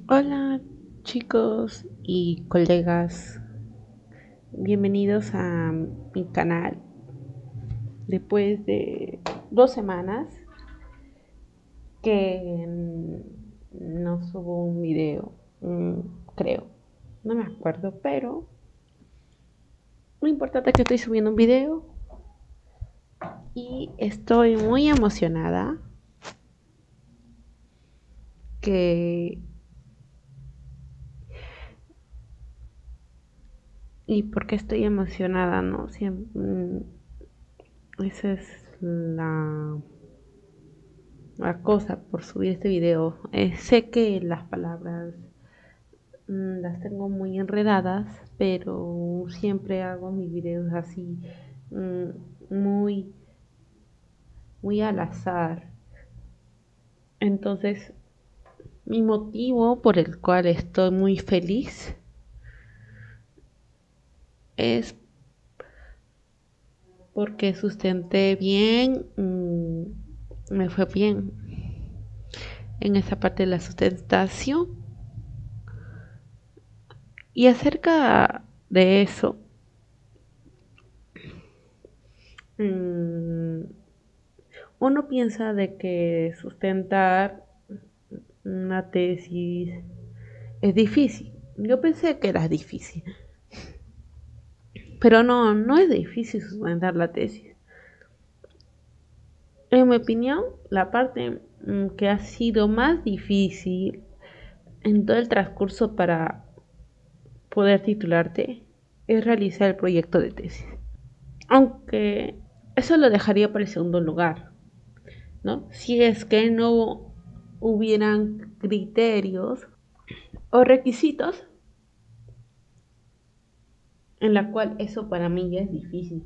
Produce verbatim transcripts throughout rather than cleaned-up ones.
Hola chicos y colegas, bienvenidos a mi canal. Después de dos semanas que mm, no subo un video, mm, creo, no me acuerdo, pero lo importante es que estoy subiendo un video y estoy muy emocionada que y por qué estoy emocionada, no siempre mm, esa es la la cosa por subir este video. Eh, sé que las palabras mm, las tengo muy enredadas, pero siempre hago mis videos así, mm, muy, muy al azar. Entonces, mi motivo por el cual estoy muy feliz es porque sustenté bien, mm, me fue bien en esa parte de la sustentación. Y acerca de eso, mm, uno piensa de que sustentar una tesis es difícil. Yo pensé que era difícil, pero no, no es difícil sustentar la tesis. En mi opinión, la parte mm, que ha sido más difícil en todo el transcurso para poder titularte es realizar el proyecto de tesis. Aunque eso lo dejaría para el segundo lugar, ¿no? Si es que no hubieran criterios o requisitos en la cual eso para mí ya es difícil.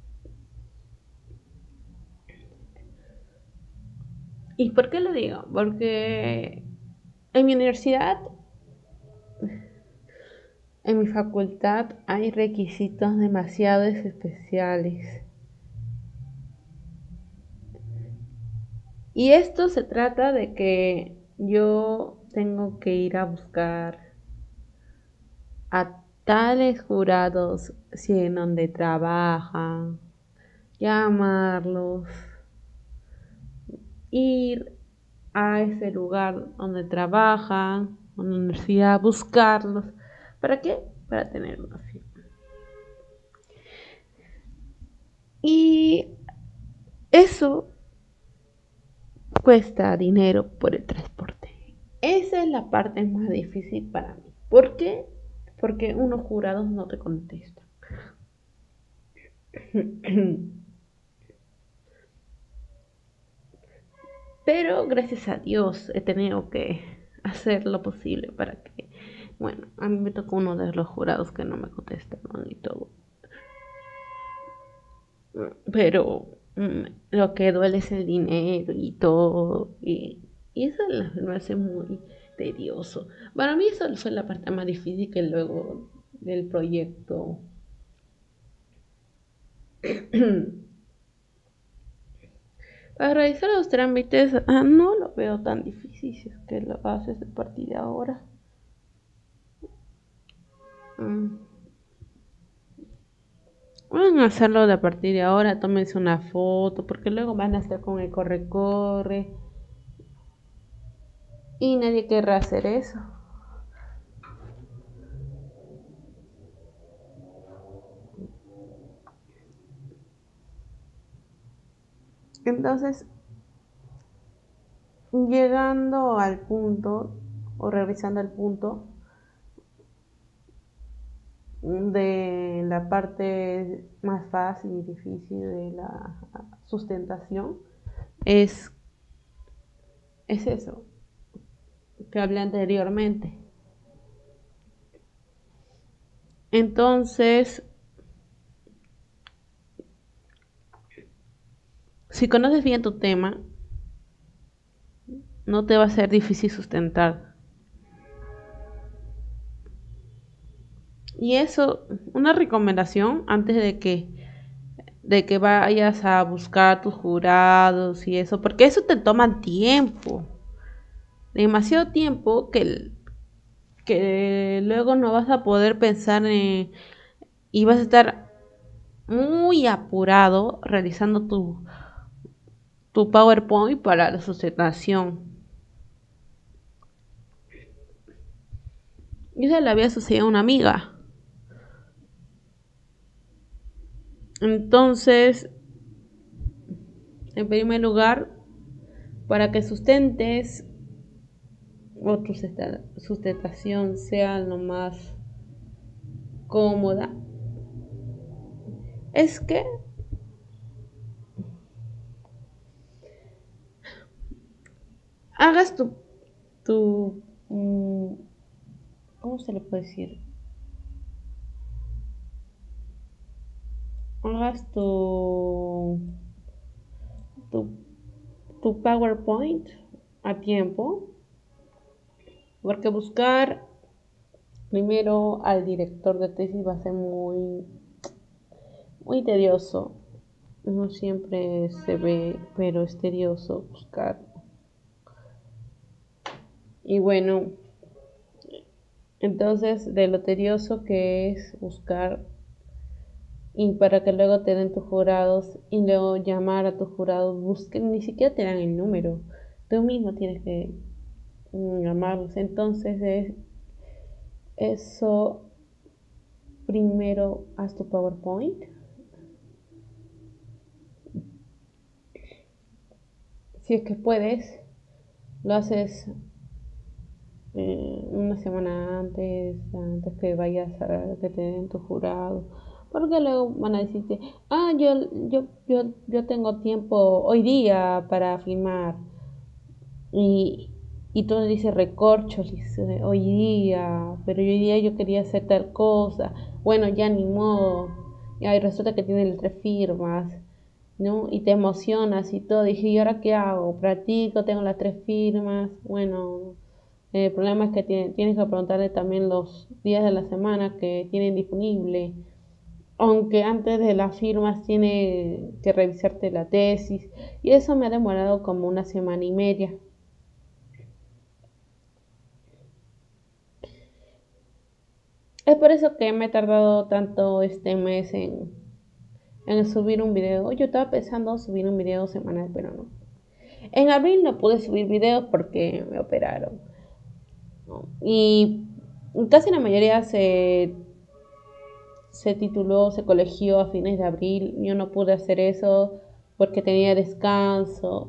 ¿Y por qué lo digo? Porque en mi universidad, en mi facultad, hay requisitos demasiado especiales. Y esto se trata de que yo tengo que ir a buscar a tales jurados si en donde trabajan, llamarlos, ir a ese lugar donde trabajan, a la universidad, buscarlos. ¿Para qué? Para tener una firma. Y eso cuesta dinero por el transporte. Esa es la parte más difícil para mí. ¿Por qué? Porque unos jurados no te contestan. Pero gracias a Dios he tenido que hacer lo posible para que, bueno, a mí me tocó uno de los jurados que no me contestaron y todo. Pero mm, lo que duele es el dinero y todo. Y, y eso me hace muy tedioso. Para mí eso fue la parte más difícil que luego del proyecto. Para realizar los trámites, ah, no lo veo tan difícil si es que lo haces a partir de ahora. Mm. Pueden hacerlo de a partir de ahora, tómense una foto, porque luego van a estar con el corre-corre y nadie querrá hacer eso. Entonces, llegando al punto, o regresando al punto de la parte más fácil y difícil de la sustentación, es, es eso que hablé anteriormente. Entonces, si conoces bien tu tema, no te va a ser difícil sustentar. Y eso, una recomendación antes de que de que vayas a buscar tus jurados y eso, porque eso te toma tiempo, demasiado tiempo que que luego no vas a poder pensar en, y vas a estar muy apurado realizando tu, tu PowerPoint para la sustentación. Y eso le había sucedido a una amiga. Entonces, en primer lugar, para que sustentes o tu sustentación sea lo más cómoda, es que hagas tu, tu um, ¿cómo se le puede decir? Hagas tu, tu, tu PowerPoint a tiempo, porque buscar primero al director de tesis va a ser muy, muy tedioso. No siempre se ve, pero es tedioso buscar. Y bueno, entonces de lo tedioso que es buscar y para que luego te den tus jurados y luego llamar a tus jurados, busquen, ni siquiera te dan el número, tú mismo tienes que mm, llamarlos. Entonces es eso, primero haz tu PowerPoint. Si es que puedes, lo haces eh, una semana antes, antes que vayas a que te den tu jurado. Porque luego van a decirte, ah, yo, yo, yo, yo tengo tiempo hoy día para filmar. Y, y tú dices recorchos, dice, hoy día, pero hoy día yo quería hacer tal cosa. Bueno, ya ni modo. Y ahí resulta que tiene las tres firmas, ¿no? Y te emocionas y todo. Dije, ¿y ahora qué hago? Practico, tengo las tres firmas. Bueno, el problema es que tiene, tienes que preguntarle también los días de la semana que tienen disponible. Aunque antes de las firmas tiene que revisarte la tesis. Y eso me ha demorado como una semana y media. Es por eso que me he tardado tanto este mes en, en subir un video. Yo estaba pensando subir un video semanal, pero no. En abril no pude subir videos porque me operaron, ¿no? Y casi la mayoría se, se tituló, se colegió a fines de abril. Yo no pude hacer eso porque tenía descanso.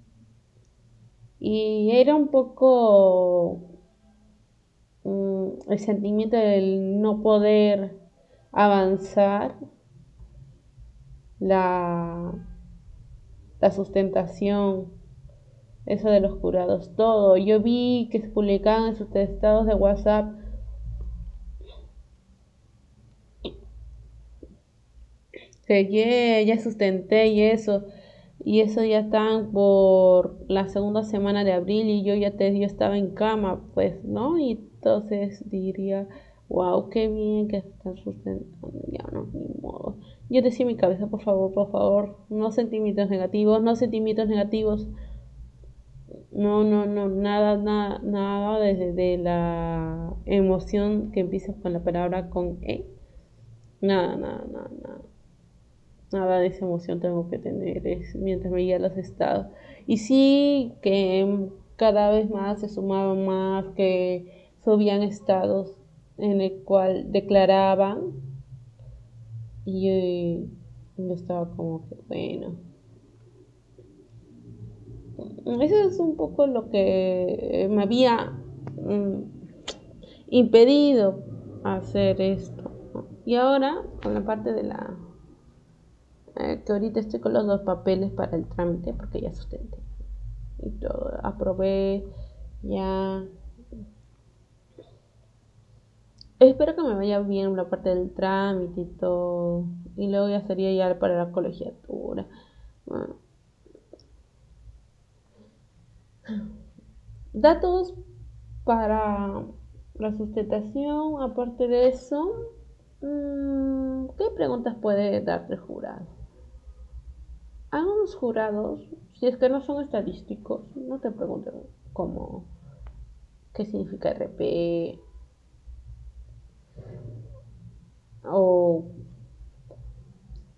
Y era un poco um, el sentimiento del no poder avanzar la, la sustentación, eso de los jurados, todo. Yo vi que se publicaban en sus estados de WhatsApp que yeah, ya sustenté y eso, y eso ya están por la segunda semana de abril y yo ya te, yo estaba en cama, pues, ¿no? Y entonces diría, wow, qué bien que están sustentando, ya no, ni modo. Yo decía en mi cabeza, por favor, por favor, no sentimientos negativos, no sentimientos negativos. No, no, no, nada, nada, nada desde de la emoción que empieza con la palabra con E. Nada, nada, nada, nada. Nada de esa emoción tengo que tener es mientras veía los estados. Y sí que cada vez más se sumaban más, que subían estados en el cual declaraban y yo, yo estaba como que bueno. Eso es un poco lo que me había mm, impedido hacer esto, ¿no? Y ahora, con la parte de la... Eh, que ahorita estoy con los dos papeles para el trámite, porque ya sustenté. Y todo, aprobé, ya... Espero que me vaya bien la parte del trámite y todo. Y luego ya sería ya para la colegiatura. Bueno. Datos para la sustentación, aparte de eso, mmm, ¿qué preguntas puede darte el jurado? Algunos jurados, si es que no son estadísticos, no te pregunten cómo, qué significa R P,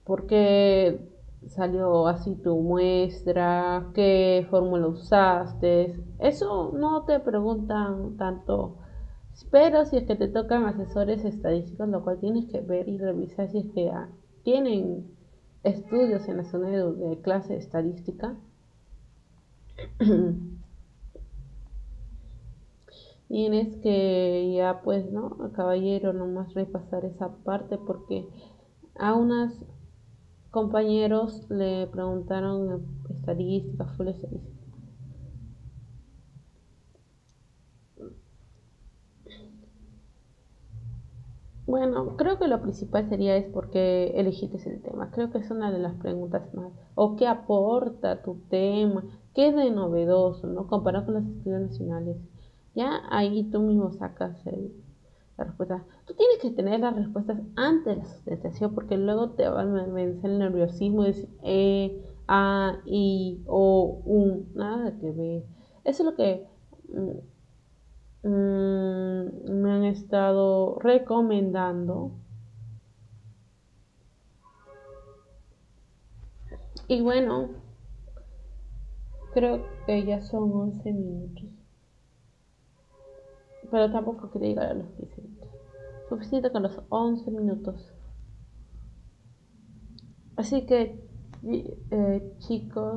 por qué salió así tu muestra, qué fórmula usaste. Eso no te preguntan tanto, pero si es que te tocan asesores estadísticos, lo cual tienes que ver y revisar si es que ah, tienen estudios en la zona de, de clase de estadística. Tienes que ya pues, ¿no? Caballero, nomás repasar esa parte porque a unos compañeros le preguntaron estadística, full estadística. Bueno, creo que lo principal sería es por qué elegiste el tema. Creo que es una de las preguntas más. O qué aporta tu tema, qué es de novedoso, ¿no? Comparado con los estudios nacionales. Ya ahí tú mismo sacas el, la respuesta. Tú tienes que tener las respuestas antes de la sustentación porque luego te va a vencer el nerviosismo y decir E, A, I, O, U, nada que ver. Eso es lo que mm, mm, me han estado recomendando. Y bueno, creo que ya son once minutos. Pero tampoco quería llegar a los quince minutos. Suficiente con los once minutos. Así que, eh, chicos,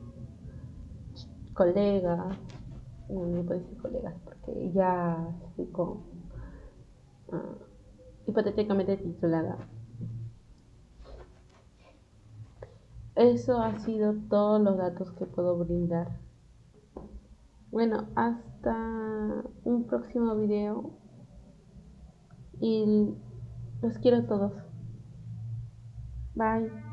colegas, no me puedo decir colegas porque ya estoy con uh, hipotéticamente titulada. Eso ha sido todos los datos que puedo brindar. Bueno, hasta un próximo video y los quiero a todos. Bye.